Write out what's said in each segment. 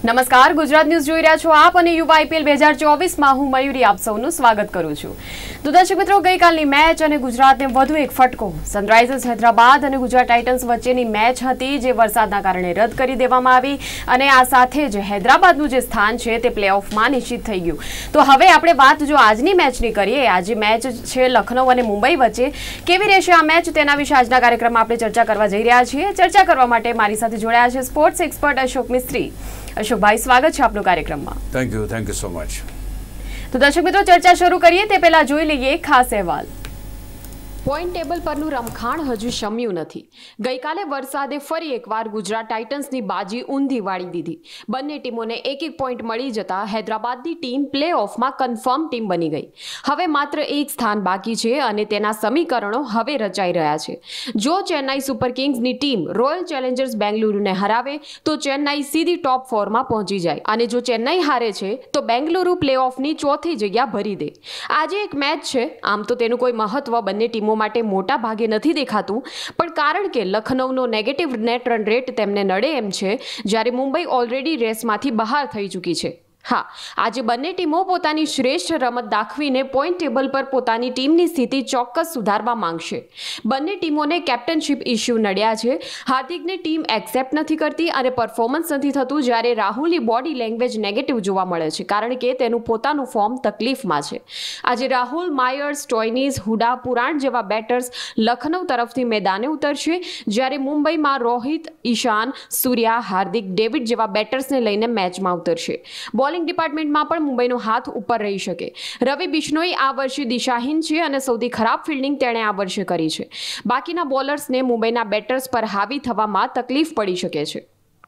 નમસ્કાર, ગુજરાત ન્યૂઝ જોઈ રહ્યા છો આપ અને યુવા આઈપીએલ 2024 હું મયુરી આપ સૌનું સ્વાગત કરું છું। તો દર્શક મિત્રો, ગઈકાલની મેચ અને ગુજરાતને વધુ એક ફટકો। સનરાઇઝર્સ હૈદરાબાદ અને ગુજરાત ટાઇટન્સ વચ્ચેની મેચ હતી જે વરસાદના કારણે રદ કરી દેવામાં આવી અને આ સાથે જ હૈદરાબાદનું જે સ્થાન છે તે પ્લેઓફમાં નિશ્ચિત થઈ ગયું। તો હવે આપણે વાત જો આજની મેચની કરીએ, આજે મેચ છે લખનઉ અને મુંબઈ વચ્ચે। કેવી રહેશે આ મેચ તેના વિશે આજના કાર્યક્રમમાં આપણે ચર્ચા કરવા જઈ રહ્યા છીએ। ચર્ચા કરવા માટે મારી સાથે જોડાયા છે સ્પોર્ટ્સ એક્સપર્ટ અશોક મિસ્ત્રી। अशोक भाई, स्वागत है आपनो कार्यक्रम में। Thank you so much. तो दर्शक मित्रों, चर्चा शुरू करिए ते पहला જોઈ લઈએ ખાસ અહેવાલ। પોઈન્ટ ટેબલ પરનું રમખાણ હજુ શમ્યું નથી। ગઈકાલે વરસાદે ફરી એકવાર ગુજરાત ટાઇટન્સની બાજી ઊંધી વાળી દીધી। બંને ટીમોને એક એક પોઈન્ટ મળી જતા હૈદરાબાદની ટીમ પ્લેઓફમાં કન્ફર્મ ટીમ બની ગઈ। હવે માત્ર એક સ્થાન બાકી છે અને તેના સમીકરણો હવે રચાઈ રહ્યા છે। જો ચેન્નાઈ સુપર કિંગ્સની ટીમ રોયલ ચેલેન્જર્સ બેંગલુરુને હરાવે તો ચેન્નાઈ સીધી ટોપ 4માં પહોંચી જાય અને જો ચેન્નાઈ હારે છે તો બેંગલુરુ પ્લેઓફની ચોથી જગ્યા ભરી દે। આજે એક મેચ છે, આમ તો તેનું કોઈ મહત્વ બંને ટીમો માટે મોટા ભાગે નથી દેખાતું, પણ કારણ કે લખનઉનો નેગેટિવ નેટ રન રેટ તેમને નડે એમ છે, જ્યારે મુંબઈ ઓલરેડી રેસમાંથી બહાર થઈ ચૂકી છે। હા, આજે બંને ટીમો પોતાની શ્રેષ્ઠ રમત દાખવીને પોઈન્ટ ટેબલ પર પોતાની ટીમની સ્થિતિ ચોક્કસ સુધારવા માંગશે। બંને ટીમોને કેપ્ટનશિપ ઇશ્યુ નડ્યા છે। હાર્દિકને ટીમ એક્સેપ્ટ નથી કરતી અને પરફોર્મન્સ નથી થતું, જ્યારે રાહુલની બોડી લેંગ્વેજ નેગેટિવ જોવા મળે છે કારણ કે તેનું પોતાનું ફોર્મ તકલીફમાં છે। આજે રાહુલ, માયર્સ, સ્ટોઇનીઝ, હુડા, પુરાણ જેવા બેટર્સ લખનઉ તરફથી મેદાને ઉતરશે, જ્યારે મુંબઈમાં રોહિત, ઈશાન, સૂર્યા, હાર્દિક, ડેવિડ જેવા બેટર્સને લઈને મેચમાં ઉતરશે। બોલિંગ ડિપાર્ટમેન્ટમાં પણ મુંબઈનો હાથ ઉપર રહી શકે। રવિ બિશ્નોઈ આ વર્ષે દિશાહીન છે અને સૌથી ખરાબ ફિલ્ડિંગ તેણે આ વર્ષે કરી છે। બાકીના બોલર્સને મુંબઈના બેટર્સ પર હાવી થવામાં તકલીફ પડી શકે છે।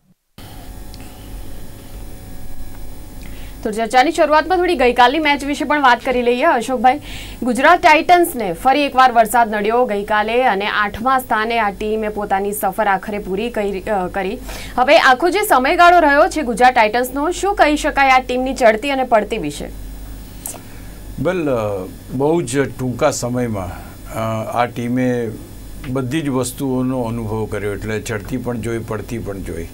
તો ચર્ચાની શરૂઆતમાં થોડી ગઈકાલની મેચ વિશે પણ વાત કરી લઈએ। અશોકભાઈ, ગુજરાત ટાઇટન્સને ફરી એકવાર વરસાદ નડ્યો ગઈકાલે અને 8મા સ્થાને આ ટીમે પોતાની સફર આખરે પૂરી કરી। હવે આખો જે સમયગાળો રહ્યો છે ગુજરાત ટાઇટન્સનો, શું કહી શકાય આ ટીમની ચડતી અને પડતી વિશે? વેલ, બહુ જ ટૂંકા સમયમાં આ ટીમે બધી જ વસ્તુઓનો અનુભવ કર્યો, એટલે ચડતી પણ જોઈ, પડતી પણ જોઈ।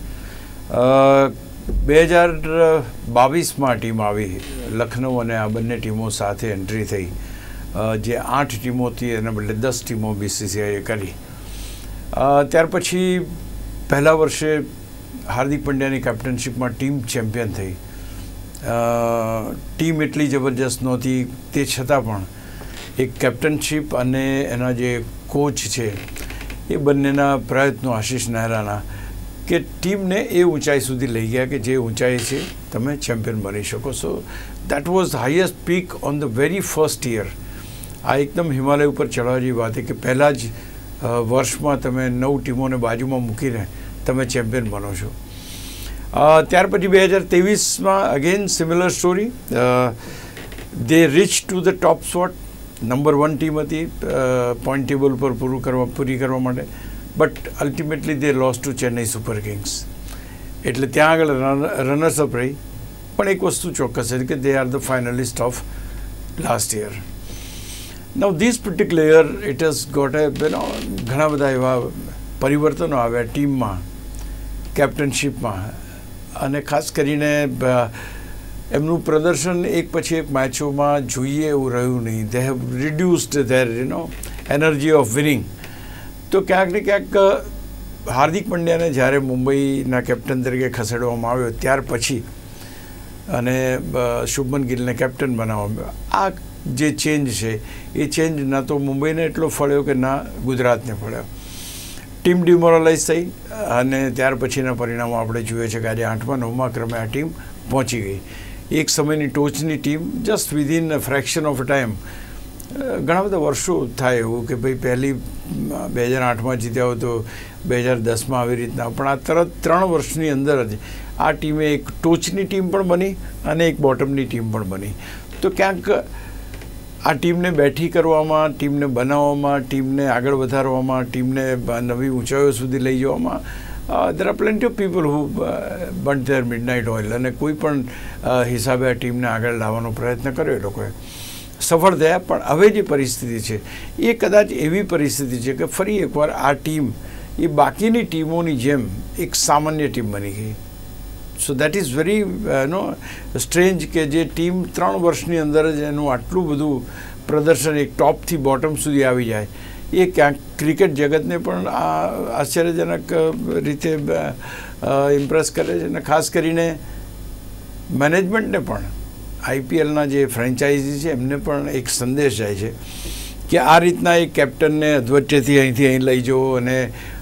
2022માં ટીમ આવી લખનઉ અને આ બંને ટીમો સાથે એન્ટ્રી થઈ, જે 8 ટીમો હતી એના બદલે 10 ટીમો BCCIએ કરી। ત્યાર પછી પહેલા વર્ષે હાર્દિક પંડ્યાની કેપ્ટનશીપમાં ટીમ ચેમ્પિયન થઈ। ટીમ એટલી જબરજસ્ત નહોતી, તે છતાં પણ એક કેપ્ટનશીપ અને એના જે કોચ છે એ બંનેના પ્રયત્નો, આશીષ નહેરાના, કે ટીમને એ ઊંચાઈ સુધી લઈ ગયા કે જે ઊંચાઈ છે તમે ચેમ્પિયન બની શકો। So that was highest peak on the very first year. આ એકદમ હિમાલય ઉપર ચડવા જેવી વાત છે કે પહેલાં જ વર્ષમાં તમે 9 ટીમોને બાજુમાં મૂકીને તમે ચેમ્પિયન બનો છો। ત્યાર પછી 2023માં again similar story. They reach to the top spot, number 1 team હતી પોઈન્ટ ટેબલ પર પૂરી કરવા માટે, but ultimately they lost to Chennai Super Kings, એટલે ત્યાં આગળ રનર્સઅપ રહી। પણ એક વસ્તુ ચોક્કસ છે કે they are the finalist of last year. Now this particular year it has got ઘણા બધા એવા પરિવર્તનો આવ્યા ટીમમાં, કેપ્ટનશીપમાં, અને ખાસ કરીને એમનું પ્રદર્શન એક પછી એક મેચોમાં જોઈએ એવું રહ્યું નહીં। They have reduced their energy of winning. તો ક્યાંક ને ક્યાંક હાર્દિક પંડ્યાને જ્યારે મુંબઈના કેપ્ટન તરીકે ખસેડવામાં આવ્યો ત્યાર પછી અને શુભમન ગિલને કેપ્ટન બનાવવામાં, આ જે ચેન્જ છે એ ચેન્જ ના તો મુંબઈને એટલો ફળ્યો કે ના ગુજરાતને ફળ્યો। ટીમ ડિમોરલાઇઝ થઈ અને ત્યાર પછીના પરિણામો આપણે જોઈએ છે કે આજે 8મા 9મા ક્રમે આ ટીમ પહોંચી ગઈ। એક સમયની ટોચની team just within fraction of a time, ઘણા બધા વર્ષો થાય એવું કે ભાઈ પહેલી 2008માં જીત્યા હોય તો 2010માં આવી રીતના, પણ આ તરત 3 વર્ષની અંદર જ આ ટીમે એક ટોચની ટીમ પણ બની અને એક બોટમની ટીમ પણ બની। તો ક્યાંક આ ટીમને બેઠી કરવામાં, ટીમને બનાવવામાં, ટીમને આગળ વધારવામાં, ટીમને નવી ઊંચાઈઓ સુધી લઈ જવામાં there are plenty of people who burnt their midnight oil, અને કોઈ પણ હિસાબે આ ટીમને આગળ લાવવાનો પ્રયત્ન કર્યો એ લોકોએ, સફળ થયા। પણ હવે જે પરિસ્થિતિ છે એ કદાચ એવી પરિસ્થિતિ છે કે ફરી એકવાર આ ટીમ એ બાકીની ટીમોની જેમ એક સામાન્ય ટીમ બની ગઈ। So that is very strange કે જે ટીમ 3 વર્ષની અંદર જ એનું આટલું બધું પ્રદર્શન એક ટોપથી બોટમ સુધી આવી જાય, એ ક્યાંક ક્રિકેટ જગતને પણ આશ્ચર્યજનક રીતે ઇમ્પ્રેસ કરે છે. અને ખાસ કરીને મેનેજમેન્ટને પણ, IPLના જે ફ્રેન્ચાઇઝી છે એમને પણ એક સંદેશ જાય છે કે આ રીતના એક કેપ્ટનને અધવચ્ચેથી અહીંથી અહીં લઈ જવો અને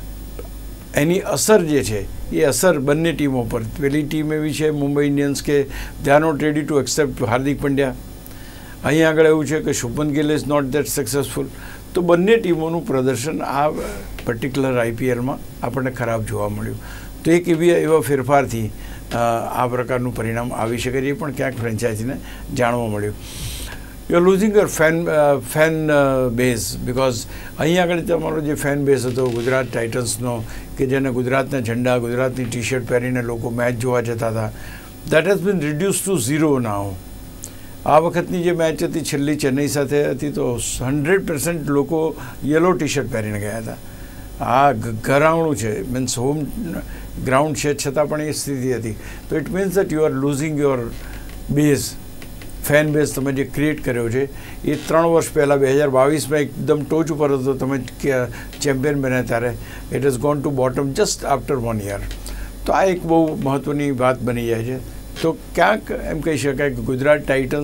એની અસર જે છે એ અસર બંને ટીમો પર. પેલી ટીમ એવી છે મુંબઈ ઇન્ડિયન્સ કે they are not ready to accept Hardik Pandya. અહીં આગળ એવું છે કે Shubman Gill is not that successful. તો બંને ટીમોનું પ્રદર્શન આ પર્ટિક્યુલર IPLમાં આપણને ખરાબ જોવા મળ્યું. તો એક એવા ફેરફારથી આ પ્રકારનું પરિણામ આવી શકે છે, એ પણ ક્યાંક ફ્રેન્ચાઇઝીને જાણવા મળ્યું. You are losing your fan base because અહીં આગળ તમારો જે ફેન બેઝ હતો ગુજરાત ટાઇટન્સનો, કે જેને ગુજરાતના ઝંડા, ગુજરાતની ટી-શર્ટ પહેરીને લોકો મેચ જોવા જતા હતા, that has been reduce to 0 now. આ વખતની જે મેચ હતી છેલ્લી ચેન્નઈ સાથે હતી તો 100% લોકો યલો ટી-શર્ટ પહેરીને ગયા હતા. આ ઘર આંગણું છે, મીન્સ હોમ ગ્રાઉન્ડ છે, છતાં પણ એ સ્થિતિ હતી. તો it means that you are losing your base, fan base તમે જે ક્રિએટ કર્યો છે એ 3 વર્ષ પહેલાં 2022માં એકદમ ટોચ ઉપર હતો, તમે ચેમ્પિયન બન્યા ત્યારે it is gone to bottom just after 1 year. તો આ એક બહુ મહત્ત્વની વાત બની જાય છે. તો ક્યાંક એમ કહી શકાય કે ગુજરાત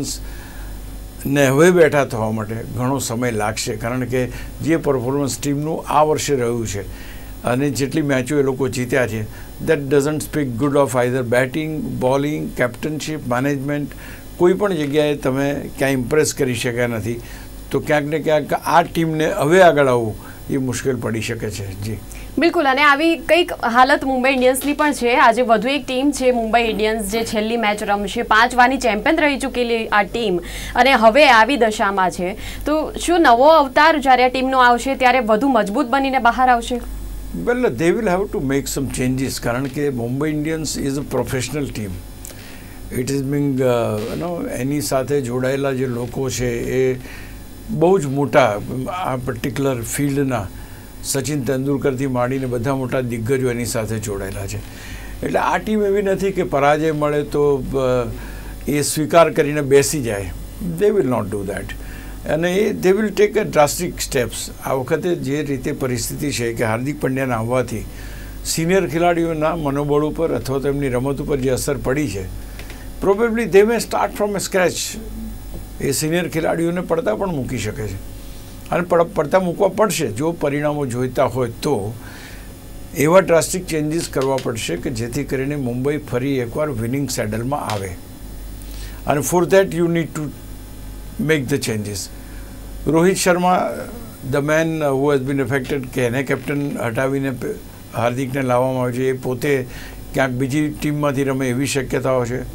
ટાઇટન્સને હવે બેઠા થવા માટે ઘણો સમય લાગશે, કારણ કે જે પરફોર્મન્સ ટીમનું આ વર્ષે રહ્યું છે અને જેટલી મેચો એ લોકો જીત્યા છે, that doesn't speak good of either batting, bowling, captainship, management. કોઈ પણ જગ્યાએ તમે ક્યાંય ઇમ્પ્રેસ કરી શક્યા નથી. તો ક્યાંક ને ક્યાંક આ ટીમને હવે આગળ આવવું એ મુશ્કેલ પડી શકે છે. જી બિલકુલ. અને આવી કંઈક હાલત મુંબઈ ઇન્ડિયન્સની પણ છે. આજે વધુ એક ટીમ છે મુંબઈ ઇન્ડિયન્સ, જે છેલ્લી મેચ રમશે. 5 વારની ચેમ્પિયન રહી ચૂકેલી આ ટીમ અને હવે આવી દશામાં છે. તો શું નવો અવતાર જ્યારે આ ટીમનો આવશે ત્યારે વધુ મજબૂત બનીને બહાર આવશે? Well, they will have to make some changes, કારણ કે Mumbai Indians is a professional team. It is being એની સાથે જોડાયેલા જે લોકો છે એ બહુ જ મોટા આ પર્ટિક્યુલર ફિલ્ડના, સચિન તેંડુલકરથી માંડીને બધા મોટા દિગ્ગજો એની સાથે જોડાયેલા છે. એટલે આ ટીમ એવી નથી કે પરાજય મળે તો એ સ્વીકાર કરીને બેસી જાય. They will not do that. અને એ they will take a drastic steps. આ વખતે જે રીતે પરિસ્થિતિ છે કે હાર્દિક પંડ્યાના આવવાથી સિનિયર ખેલાડીઓના મનોબળ ઉપર અથવા તો એમની રમત ઉપર જે અસર પડી છે, probably they may start from a scratch. એ સિનિયર ખેલાડીઓને પડતા પણ મૂકી શકે છે અને પડતા મૂકવા પડશે. જો પરિણામો જોઈતા હોય તો એવા ડ્રાસ્ટિક ચેન્જીસ કરવા પડશે કે જેથી કરીને મુંબઈ ફરી એકવાર વિનિંગ સેડલમાં આવે. અને for that you need to make the changes. Rohit Sharma, the man who has been affected, કે એને કેપ્ટન હટાવીને હાર્દિકને લાવવામાં આવે છે, એ પોતે ક્યાંક બીજી ટીમમાંથી રમે એવી શક્યતાઓ છે.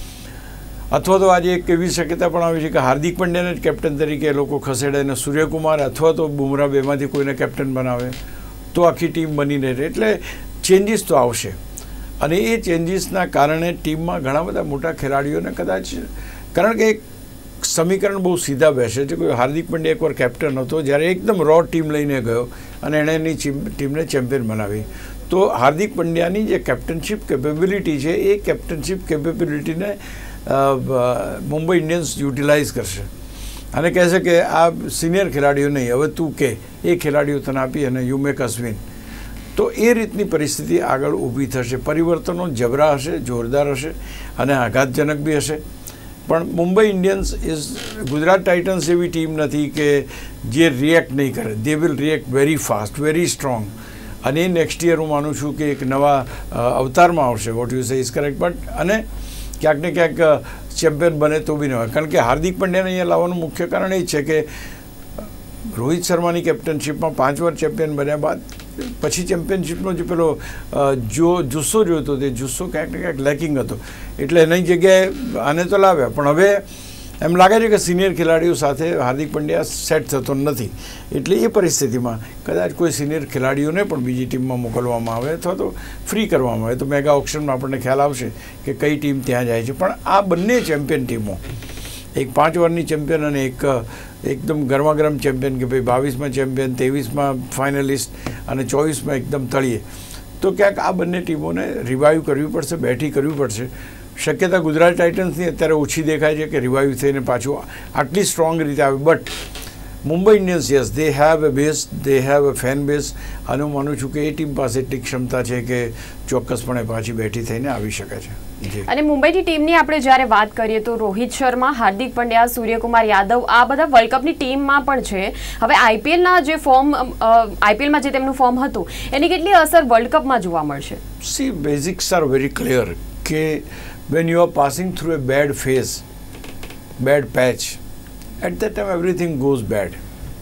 અથવા તો આજે એક એવી શક્યતા પણ આવી છે કે હાર્દિક પંડ્યાને જ કેપ્ટન તરીકે એ લોકો ખસેડે અને સૂર્યકુમાર અથવા તો બુમરાહ બેમાંથી કોઈને કેપ્ટન બનાવે તો આખી ટીમ બની રહે. એટલે ચેન્જીસ તો આવશે અને એ ચેન્જીસના કારણે ટીમમાં ઘણા બધા મોટા ખેલાડીઓને કદાચ, કારણ કે એક સમીકરણ બહુ સીધા બેસે છે. કોઈ હાર્દિક પંડ્યા એકવાર કેપ્ટન હતો, જ્યારે એકદમ રો ટીમ લઈને ગયો અને એણે એની ટીમને ચેમ્પિયન બનાવી. તો હાર્દિક પંડ્યાની જે કેપ્ટનશીપ કેપેબિલિટી છે એ કેપ્ટનશીપ કેપેબિલિટીને મુંબઈ ઇન્ડિયન્સ યુટિલાઇઝ કરશે અને કહેશે કે આ સિનિયર ખેલાડીઓ નહીં, હવે તું કે એ ખેલાડીઓ તને આપી અને યુ મેક અસ વિન. તો એ રીતની પરિસ્થિતિ આગળ ઊભી થશે. પરિવર્તનો જબરા હશે, જોરદાર હશે અને આઘાતજનક બી હશે. પણ Mumbai Indians is, Gujarat Titans એવી ટીમ નથી કે જે રિએક્ટ નહીં કરે. They will react very fast, very strong. અને નેક્સ્ટ યર હું માનું છું કે એક નવા અવતારમાં આવશે. What you say is correct. But અને ક્યાંક ને ક્યાંક ચેમ્પિયન બને તો બી ન હોય, કારણ કે હાર્દિક પંડ્યાને અહીંયા લાવવાનું મુખ્ય કારણ એ છે કે રોહિત શર્માની કેપ્ટનશીપમાં 5 વાર ચેમ્પિયન બન્યા બાદ પછી ચેમ્પિયનશીપનો જે પેલો જુસ્સો જોયો તે જુસ્સો ક્યાંક ને ક્યાંક લેકિંગ હતો. એટલે એની જગ્યાએ આને તો લાવ્યા, પણ હવે એમ લાગે છે કે સિનિયર ખેલાડીઓ સાથે હાર્દિક પંડ્યા સેટ થતો નથી. એટલે એ પરિસ્થિતિમાં કદાચ કોઈ સિનિયર ખેલાડીઓને પણ બીજી ટીમમાં મોકલવામાં આવે અથવા તો ફ્રી કરવામાં આવે તો મેગા ઓક્શનમાં આપણને ખ્યાલ આવશે કે કઈ ટીમ ત્યાં જાય છે. પણ આ બંને ચેમ્પિયન ટીમો, એક 5 વારની ચેમ્પિયન અને એક એકદમ ગરમાગરમ ચેમ્પિયન કે ભાઈ 22માં ચેમ્પિયન, 23માં ફાઇનલિસ્ટ અને 24માં એકદમ તળિયે, તો ક્યાંક આ બંને ટીમોને રિવાઇવ કરવી પડશે, બેઠી કરવી પડશે. શક્યતા ગુજરાત ટાઇટન્સની અત્યારે ઓછી દેખાય છે કે રિવાઇવ થઈને પાછું આટલી સ્ટ્રોંગ રીતે આવે. But Mumbai Indians, yes, they have a base, they have a fan base, અને હું માનું છું કે એ ટીમ પાસે એટલી ક્ષમતા છે કે ચોક્કસપણે પાછી બેઠી થઈને આવી શકે છે. અને મુંબઈની ટીમની આપણે જ્યારે વાત કરીએ તો રોહિત શર્મા, હાર્દિક પંડ્યા, સૂર્યકુમાર યાદવ આ બધા વર્લ્ડ કપની ટીમમાં પણ છે. હવે આઈપીએલના જે ફોર્મ, આઈપીએલમાં જે તેમનું ફોર્મ હતું એની કેટલી અસર વર્લ્ડ કપમાં જોવા મળશે? See, basics are very clear કે when you are passing through a bad phase, bad patch, at that time everything goes bad.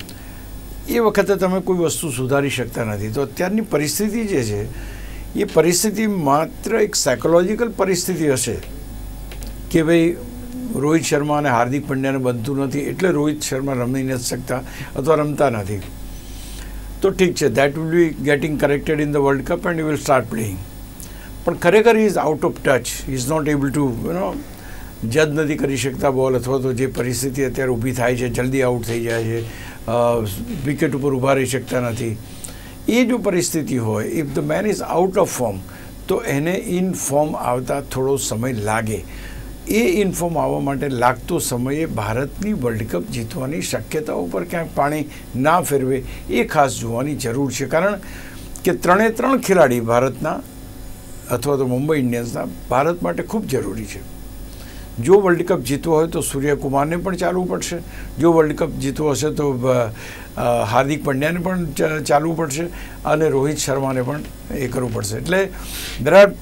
એ વખતે તમે કોઈ વસ્તુ સુધારી શકતા નથી. તો અત્યારની પરિસ્થિતિ જે છે એ પરિસ્થિતિ માત્ર એક સાયકોલોજીકલ પરિસ્થિતિ હશે કે ભાઈ રોહિત શર્મા અને હાર્દિક પંડ્યાને બનતું નથી એટલે રોહિત શર્મા રમી નથી શકતા અથવા રમતા નથી. તો ઠીક છે, that will be getting corrected in the world cup and you will start playing. પણ ખરેખર is out of touch, is not able to જજ નથી કરી શકતા બોલ, અથવા તો જે પરિસ્થિતિ અત્યારે ઊભી થાય છે, જલ્દી આઉટ થઈ જાય છે, વિકેટ ઉપર ઊભા રહી શકતા નથી. એ જો પરિસ્થિતિ હોય, if the man is out of form, તો એને ઇન ફોર્મ આવતા થોડો સમય લાગે. એ ઇન ફોર્મ આવવા માટે લાગતો સમયે ભારતની વર્લ્ડ કપ જીતવાની શક્યતાઓ પર ક્યાંક પાણી ના ફેરવે એ ખાસ જોવાની જરૂર છે. કારણ કે 3 ખેલાડી ભારતના અથવા તો મુંબઈ ઇન્ડિયન્સના ભારત માટે ખૂબ જરૂરી છે. જો વર્લ્ડ કપ જીતવો હોય તો સૂર્યકુમારને પણ ચાલવું પડશે, જો વર્લ્ડ કપ જીતવો હશે તો હાર્દિક પંડ્યાને પણ ચાલવું પડશે, અને રોહિત શર્માને પણ એ કરવું પડશે. એટલે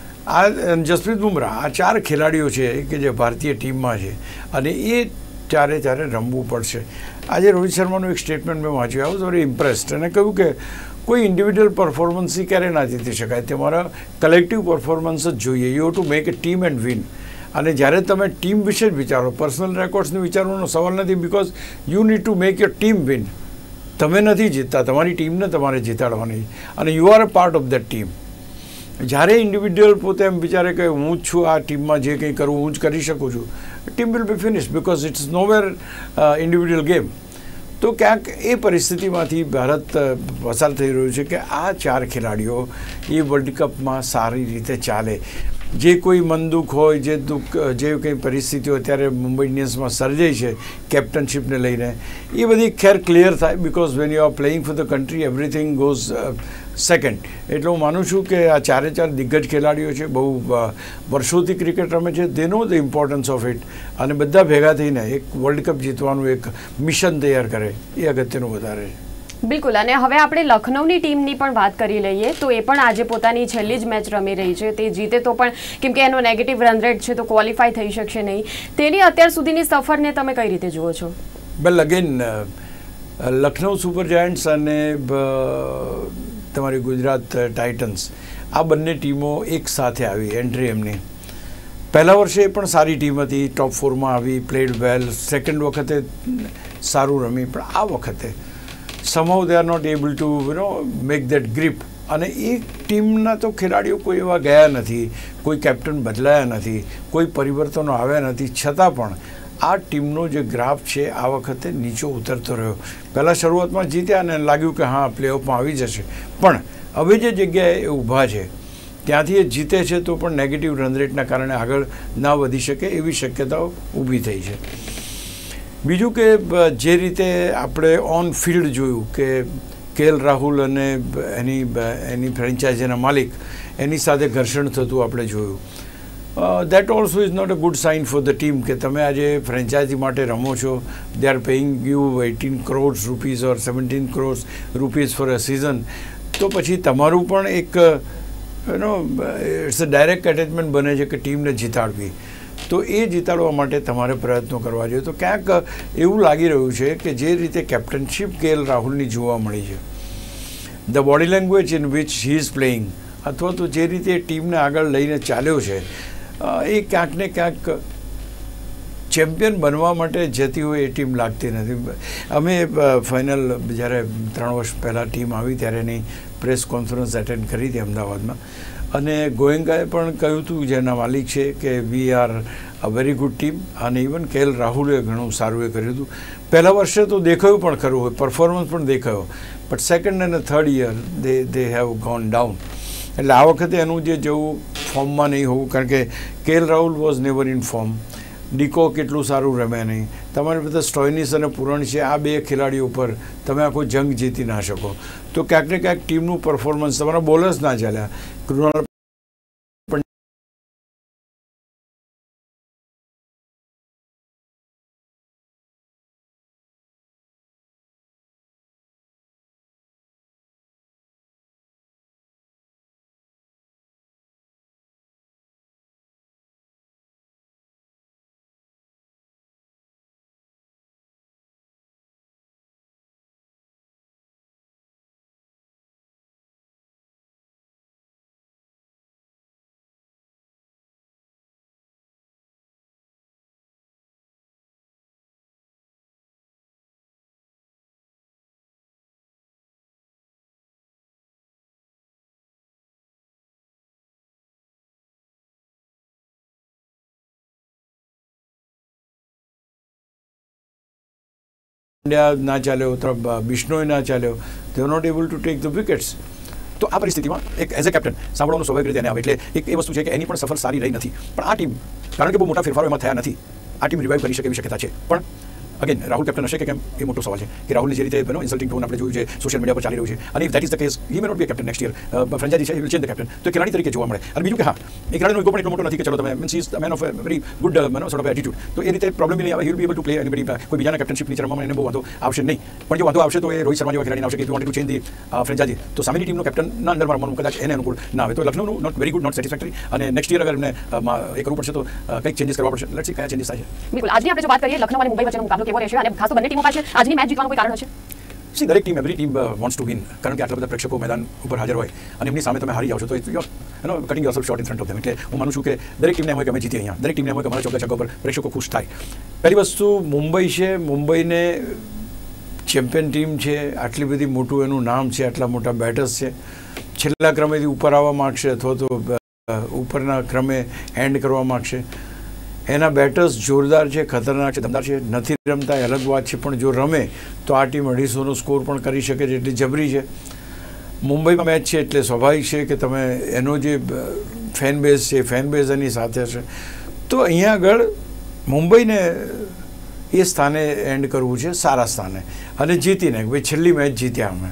આ જસપ્રીત બુમરાહ, આ 4 ખેલાડીઓ છે કે જે ભારતીય ટીમમાં છે અને એ ચારે રમવું પડશે. આજે રોહિત શર્માનું એક સ્ટેટમેન્ટ મેં વાંચ્યું, આઈ વોઝ વેરી ઇમ્પ્રેસ્ડ, અને કહ્યું કે કોઈ ઇન્ડિવિજ્યુઅલ પરફોર્મન્સથી ક્યારે ના જીતી શકાય, તમારા કલેક્ટિવ પરફોર્મન્સ જ જોઈએ. You have to make a team and win. અને જ્યારે તમે ટીમ વિશે જ વિચારો, પર્સનલ રેકોર્ડ્સને વિચારવાનો સવાલ નથી, because you need to make your team win. તમે નથી જીતતા, તમારી ટીમને તમારે જીતાડવાની, અને you are a part of that team. જ્યારે ઇન્ડિવિજ્યુઅલ પોતે એમ વિચારે કે હું જ છું આ ટીમમાં, જે કંઈ કરું હું જ કરી શકું છું, team will be finish, because it's nowhere individual game. તો ક્યાંક એ પરિસ્થિતિમાંથી ભારત પસાર થઈ રહ્યું છે કે આ 4 ખેલાડીઓ એ વર્લ્ડ કપમાં સારી રીતે ચાલે. જે કોઈ મન દુઃખ હોય, જે કંઈ પરિસ્થિતિઓ અત્યારે મુંબઈ ઇન્ડિયન્સમાં સર્જાઈ છે કેપ્ટનશીપને લઈને, એ બધી ખેર ક્લિયર થાય, because when you are playing for the country everything goes second. એટલે હું માનું છું કે આ 4 દિગ્ગજ ખેલાડીઓ છે, બહુ વર્ષોથી ક્રિકેટ રમે છે, they know the importance of it, અને બધા ભેગા થઈને એક વર્લ્ડ કપ જીતવાનું એક મિશન તૈયાર કરે, એ અગત્યનું વધારે છે. બિલકુલ. અને હવે આપણે લખનૌની ટીમની પણ વાત કરી લઈએ તો એ પણ આજે પોતાની છેલ્લી જ મેચ રમી રહી છે. તે જીતે તો પણ, કેમ કે એનો નેગેટિવ રન રેટ છે, તો ક્વોલિફાય થઈ શકશે નહીં. તેની અત્યાર સુધીની સફરને તમે કઈ રીતે જુઓ છો? Well, again Lucknow super giants અને તમારી ગુજરાત ટાઇટન્સ, આ બંને ટીમો એક સાથે આવી એન્ટ્રી એમની. પહેલા વર્ષે પણ સારી ટીમ હતી, ટોપ 4માં આવી, પ્લેડ વેલ, સેકન્ડ વખતે સારું રમી, પણ આ વખતે somehow they are not able to make that grip. અને એ ટીમના તો ખેલાડીઓ કોઈ એવા ગયા નથી, કોઈ કેપ્ટન બદલાયા નથી, કોઈ પરિવર્તનો આવ્યા નથી, છતાં પણ આ ટીમનો જે ગ્રાફ છે આ વખતે નીચો ઉતરતો રહ્યો. પહેલાં શરૂઆતમાં જીત્યા અને લાગ્યું કે હા પ્લેઓફમાં આવી જશે, પણ હવે જે જગ્યાએ એ ઊભા છે ત્યાંથી એ જીતે છે તો પણ નેગેટિવ રન રેટના કારણે આગળ ના વધી શકે એવી શક્યતાઓ ઊભી થઈ છે. બીજું કે જે રીતે આપણે ઓન ફિલ્ડ જોયું કે કેએલ રાહુલ અને એની ફ્રેન્ચાઇઝીના માલિક એની સાથે ઘર્ષણ થતું આપણે જોયું. That also is not a good sign for the team કે તમે આજે ફ્રેન્ચાઇઝી માટે રમો છો, they are paying you 18 crores rupees or 17 crores rupees for a season, તો પછી તમારું પણ એક ઇટ્સ અ ડાયરેક્ટ એટેચમેન્ટ બને છે કે ટીમને જીતાડવી. તો એ જીતાડવા માટે તમારે પ્રયત્નો કરવા જોઈએ. તો ક્યાંક એવું લાગી રહ્યું છે કે જે રીતે કેપ્ટનશીપ કેએલ રાહુલની જોવા મળી છે, the body language in which he is playing, અથવા તો જે રીતે ટીમને આગળ લઈને ચાલ્યો છે, એ ક્યાંક ને ક્યાંક ચેમ્પિયન બનવા માટે જતી હોય એ ટીમ લાગતી નથી. અમે ફાઇનલ જ્યારે 3 વર્ષ પહેલાં ટીમ આવી ત્યારે એની પ્રેસ કોન્ફરન્સ એટેન્ડ કરી હતી અમદાવાદમાં, અને ગોયંકાએ પણ કહ્યું હતું, જેના માલિક છે, કે we are a very good team. અને ઇવન કેએલ રાહુલે ઘણું સારું એ કર્યું હતું. પહેલા વર્ષે તો દેખાયું પણ ખરું હોય, પરફોર્મન્સ પણ દેખાયો, બટ સેકન્ડ અને third year they have gone down. એટલે આ વખતે એનું જેવું ફોર્મમાં નહીં હોવું, કારણ કે KL Rahul was never in form, de Kock કેટલું સારું રમે નહીં, તમારી બધા સ્ટોઇનિસ અને પુરણ છે, આ બે ખેલાડીઓ ઉપર તમે આખો જંગ જીતી ના શકો. તો ક્યાંક ને ક્યાંક ટીમનું પરફોર્મન્સ, તમારા બોલર્સ ના ચાલ્યા, કૃણાલ ના ચાલ્યો, બિશ્નોય ના ચાલ્યો, they are not able to take the wickets. તો આ પરિસ્થિતિમાં એક એઝ અ કેપ્ટન સાંભળવાનું સ્વાભાવિક રીતે એને આવે, એટલે એક એ વસ્તુ છે કે એની પણ સફર સારી રહી નથી. પણ આ ટીમ, કારણ કે બહુ મોટા ફેરફારો એમાં થયા નથી, આ ટીમ રિવાઇવ કરી શકે એવી શક્યતા છે. પણ અગેન રાહુલ કેપ્ટન હશે કે કેમ એ મોટો સવાલ છે, કે રાહુલની જે રીતે ઇન્સલ્ટિંગ ટોન આપણે જોયું છે સોશિયલ મીડિયા પર ચાલી રહ્યું છે, અને if that is the case he may not be captain next year, franchise છે, he will change the captain, તો ખેલાડી તરીકે જોવા મળે. અને બીજું કે હા, એ ખેલાડીનો ઈગો પણ એટલો મોટો નથી કે ચલો તમે means is man of a very good sort of attitude, તો એ રીતે પ્રોબ્લેમ નહીં આવે, he will be able to play anybody, કોઈ બીજાના કેપ્ટનશીપ નીચે રમવામાં એને બહુ વાંધો આવશે નહીં. પણ જો વાંધો આવશે તો એ રોહિત શર્મા જેવા ખેલાડીને આવશે કે wanted to change the franchise, તો સામેની ટીમનો કેપ્ટનના અંદરમાં રમવાનું કદાચ એને અનુકૂળ ના આવે. તો લખનૌનું not very good, not satisfactory, અને નેક્સ્ટ યર અગર એમને એ કરવું પડશે તો કંઈક ચેન્જીસ કરવા પડશે. લેટ્સ સી કયા ચેન્જીસ થાય છે. બિલકુલ, આજની આપણે જો વાત કરીએ લખનૌ અને મુંબઈ વચ્ચેનો મુકાબલો કેવો રહેશે, અને ખાસ તો બંને ટીમો પાસે આજની મેચ જીતવાનું કોઈ કારણ હશે? સી, દરેક team, every team wants to win, કારણ કે આટલા બધા પ્રેક્ષકો મેદાન ઉપર હાજર હોય અને એમની સામે તમે હારી જાઓ છો તો cutting yourself short in front of them. એટલે હું માનું છું કે દરેક ટીમને એમ હોય કે અમે જીતીએ અહીંયા, દરેક ટીમને એમ હોય કે અમારા ચોગ્ગા છગ્ગા પર પ્રેક્ષકો ખુશ થાય. પહેલી વસ્તુ મુંબઈ છે, મુંબઈને ચેમ્પિયન ટીમ છે, આટલી બધી મોટું એનું નામ છે, આટલા મોટા બેટર્સ છે, છેલ્લા ક્રમેથી ઉપર આવવા માગશે અથવા તો ઉપરના ક્રમે એન્ડ કરવા માગશે. એના બેટર્સ જોરદાર છે, ખતરનાક છે, દમદાર છે. નથી રમતા એ અલગ વાત છે, પણ જો રમે તો આ ટીમ 250નો સ્કોર પણ કરી શકે છે, એટલી જબરી છે. મુંબઈમાં મેચ છે એટલે સ્વાભાવિક છે કે તમે એનો જે ફેન બેઝ છે, ફેન બેઝ એની સાથે હશે. તો અહીંયા આગળ મુંબઈને એ સ્થાને એન્ડ કરવું છે, સારા સ્થાને, અને જીતીને ભાઈ છેલ્લી મેચ જીત્યા અમે,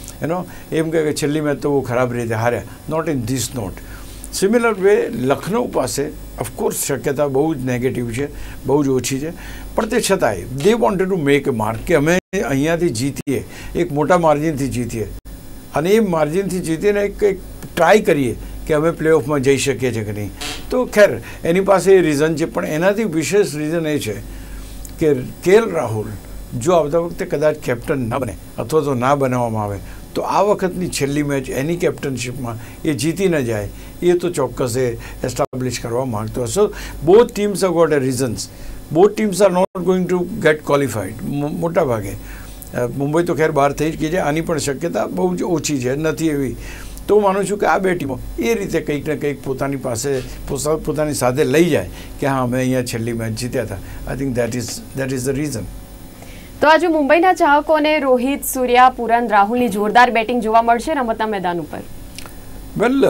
એમ કે છેલ્લી મેચ તો બહુ ખરાબ રીતે હાર્યા, not in this not. Similar way Lucknow પાસે ઓફકોર્સ શક્યતા બહુ જ નેગેટિવ છે, બહુ જ ઓછી છે, પણ તે છતાંય they wanted to make a mark કે અમે અહીંયાથી જીતીએ, એક મોટા માર્જિનથી જીતીએ, અને એ માર્જિનથી જીતીને એક ટ્રાય કરીએ કે અમે પ્લે ઓફમાં જઈ શકીએ છીએ કે નહીં. તો ખેર એની પાસે એ રીઝન છે, પણ એનાથી વિશેષ રીઝન એ છે કે કેએલ રાહુલ જો આવતા વખતે કદાચ કેપ્ટન ન બને અથવા તો ના બનાવવામાં આવે તો આ વખતની છેલ્લી મેચ એની કેપ્ટનશીપમાં એ જીતી ન જાય, એ તો ચોક્કસ એ એસ્ટાબ્લિશ કરવા માગતો હશે. Both teams have got a reasons, both teams are not going to get qualified મોટા ભાગે. મુંબઈ તો ખેર બહાર થઈ જ ગઈ છે, આની પણ શક્યતા બહુ જ ઓછી છે, નથી એવી. તો હું માનું છું કે આ બે ટીમો એ રીતે કંઈક ને કંઈક પોતાની પાસે પોતાની સાથે લઈ જાય કે હા અમે અહીંયા છેલ્લી મેચ જીત્યા હતા. I think that is the reason. તો આજે મુંબઈના ચાહકોને રોહિત, સૂર્યા, પુરન, રાહુલની જોરદાર બેટિંગ જોવા મળશે રમતના મેદાન ઉપર. વેલ,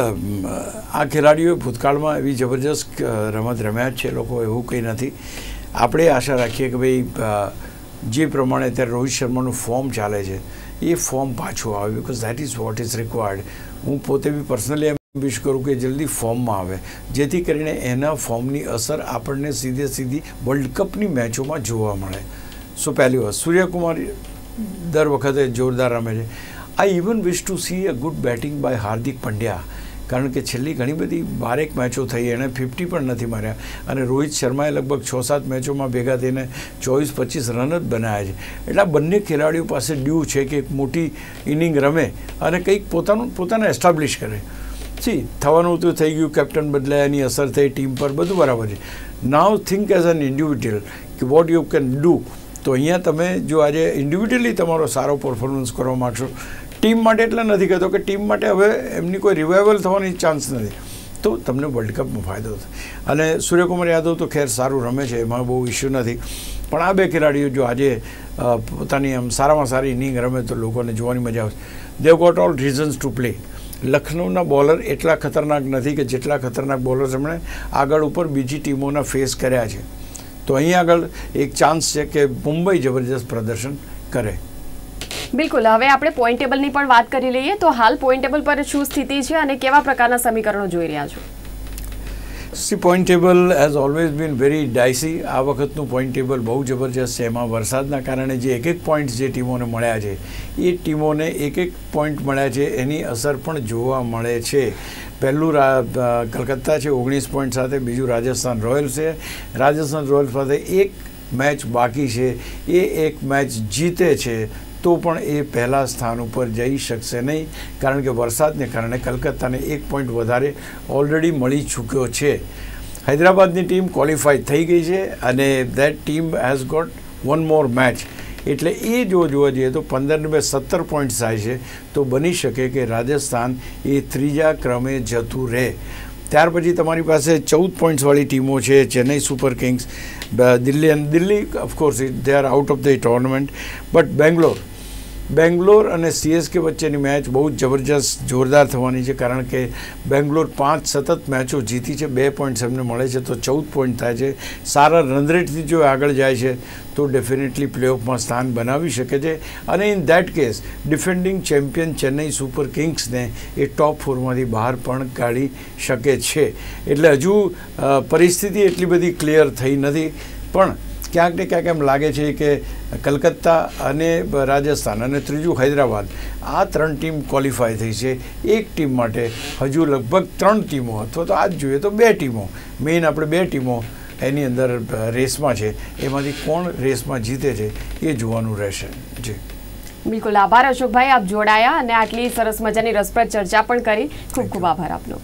આ ખેલાડીઓએ ભૂતકાળમાં એવી જબરજસ્ત રમત રમ્યા જ છે, લોકો એવું કંઈ નથી. આપણે આશા રાખીએ કે ભાઈ જે પ્રમાણે અત્યારે રોહિત શર્માનું ફોર્મ ચાલે છે એ ફોર્મ પાછું આવે, because that is what is required. હું પોતે બી પર્સનલી એમ વિશ કરું કે જલ્દી ફોર્મમાં આવે, જેથી કરીને એના ફોર્મની અસર આપણને સીધી વર્લ્ડ કપની મેચોમાં જોવા મળે. સો પહેલી વાત, સૂર્યકુમાર દર વખતે જોરદાર રમે છે. I even wish to see a good batting by Hardik Pandya, કારણ કે છેલ્લી ઘણી બધી 12 મેચો થઈ, એણે 50 પણ નથી માર્યા, અને રોહિત શર્માએ લગભગ 6-7 મેચોમાં ભેગા થઈને 24-25 રન જ બનાવ્યા છે. એટલે આ બંને ખેલાડીઓ પાસે ડ્યુ છે કે એક મોટી ઇનિંગ રમે અને કંઈક પોતાને એસ્ટાબ્લિશ કરે. થવાનું તો થઈ ગયું, કેપ્ટન બદલાય, એની અસર થઈ ટીમ પર, બધું બરાબર છે. Now think as an individual કે વોટ યુ કેન ડૂ. તો અહીંયા તમે જો આજે ઇન્ડિવિજ્યુઅલી તમારો સારો પરફોર્મન્સ કરવા માગશો, ટીમ માટે એટલે નથી કહેતો કે ટીમ માટે હવે એમની કોઈ રિવાઇવલ થવાની ચાન્સ નથી, તો તમને વર્લ્ડ કપમાં ફાયદો થાય. અને સૂર્યકુમાર યાદવ તો ખેર સારું રમે છે, એમાં બહુ ઇસ્યુ નથી, પણ આ બે ખેલાડીઓ જો આજે પોતાની આમ સારામાં સારી ઇનિંગ રમે તો લોકોને જોવાની મજા આવશે. They have got all reasons to play. લખનૌના બોલર એટલા ખતરનાક નથી કે જેટલા ખતરનાક બોલર્સ એમણે આગળ ઉપર બીજી ટીમોના ફેસ કર્યા છે. તો અહીં આગળ એક ચાન્સ છે કે મુંબઈ જબરજસ્ત પ્રદર્શન કરે. બિલકુલ. હવે આપણે પોઈન્ટ ટેબલની પણ વાત કરી લઈએ. તો હાલ પોઈન્ટ ટેબલ પર શું સ્થિતિ છે અને કેવા પ્રકારના સમીકરણો જોઈ રહ્યા છો? Point table has always been very dicey. આ વખતનું પોઈન્ટ ટેબલ બહુ જબરજસ્ત છે. એમાં વરસાદના કારણે જે એક પોઈન્ટ જે ટીમોને મળ્યા છે એ ટીમોને એક પોઈન્ટ મળ્યા છે એની અસર પણ જોવા મળે છે. પહેલું કલકત્તા છે 19 પોઈન્ટ સાથે, બીજું રાજસ્થાન રોયલ્સ છે. રાજસ્થાન રોયલ્સ પાસે એક મેચ બાકી છે, એ એક મેચ જીતે છે તો પણ એ પહેલા સ્થાન ઉપર જઈ શકશે નહીં, કારણ કે વરસાદને કારણે કલકત્તાને 1 પોઈન્ટ વધારે ઓલરેડી મળી ચૂક્યો છે. હૈદરાબાદની ટીમ ક્વોલિફાય થઈ ગઈ છે અને that team has got 1 more match. એટલે એ જો જોવા જઈએ તો 15-17 પોઈન્ટ થાય છે તો બની શકે કે રાજસ્થાન એ ત્રીજા ક્રમે જતું રહે. ત્યાર પછી તમારી પાસે 14 પોઈન્ટ્સવાળી ટીમો છે. Chennai super kings, Delhi of course they are out of the tournament, but Bangalore અને CSK વચ્ચેની મેચ બહુ જ જબરજસ્ત જોરદાર થવાની છે, કારણ કે બેંગ્લોર 5 સતત મેચો જીતી છે, 2 પોઈન્ટ્સ એમને મળે છે તો 14 પોઈન્ટ થાય છે. સારા રન રેટથી જો આગળ જાય છે તો ડેફિનેટલી પ્લેઓફમાં સ્થાન બનાવી શકે છે અને in that case defending champion Chennai super કિંગ્સને એ ટોપ 4માંથી બહાર પણ કાઢી શકે છે. એટલે હજુ પરિસ્થિતિ એટલી બધી ક્લિયર થઈ નથી, પણ ક્યાંક ને ક્યાંક એમ લાગે છે કે કલકત્તા અને રાજસ્થાન અને ત્રીજું હૈદરાબાદ, આ 3 ટીમ ક્વોલિફાય થઈ છે. એક ટીમ માટે હજુ લગભગ 3 ટીમો અથવા તો આજ જોઈએ તો 2 ટીમો, મેઇન આપણે 2 ટીમો એની અંદર રેસમાં છે. એમાંથી કોણ રેસમાં જીતે છે એ જોવાનું રહેશે. જી બિલકુલ. આભાર અશોકભાઈ, આપ જોડાયા અને આટલી સરસ મજાની રસપ્રદ ચર્ચા પણ કરી. ખૂબ ખૂબ આભાર આપનો.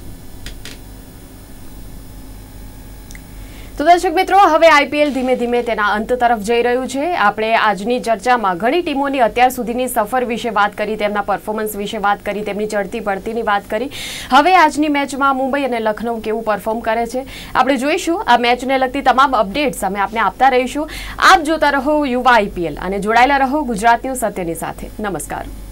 તો દર્શક મિત્રો, હવે IPL ધીમે ધીમે તેના અંત તરફ જઈ રહ્યું છે. આપણે આજની ચર્ચામાં ઘણી ટીમોની અત્યાર સુધીની સફર વિશે વાત કરી, તેમના પરફોર્મન્સ વિશે વાત કરી, તેમની ચડતી પડતીની વાત કરી. હવે આજની મેચમાં મુંબઈ અને લખનઉ કેવું પરફોર્મ કરે છે આપણે જોઈશું. આ મેચને લગતી તમામ અપડેટ્સ અમે આપને આપતા રહીશું. આપ જોતા રહો યુવા IPL અને જોડાયેલા રહો ગુજરાત ન્યૂઝ સત્યની સાથે. નમસ્કાર.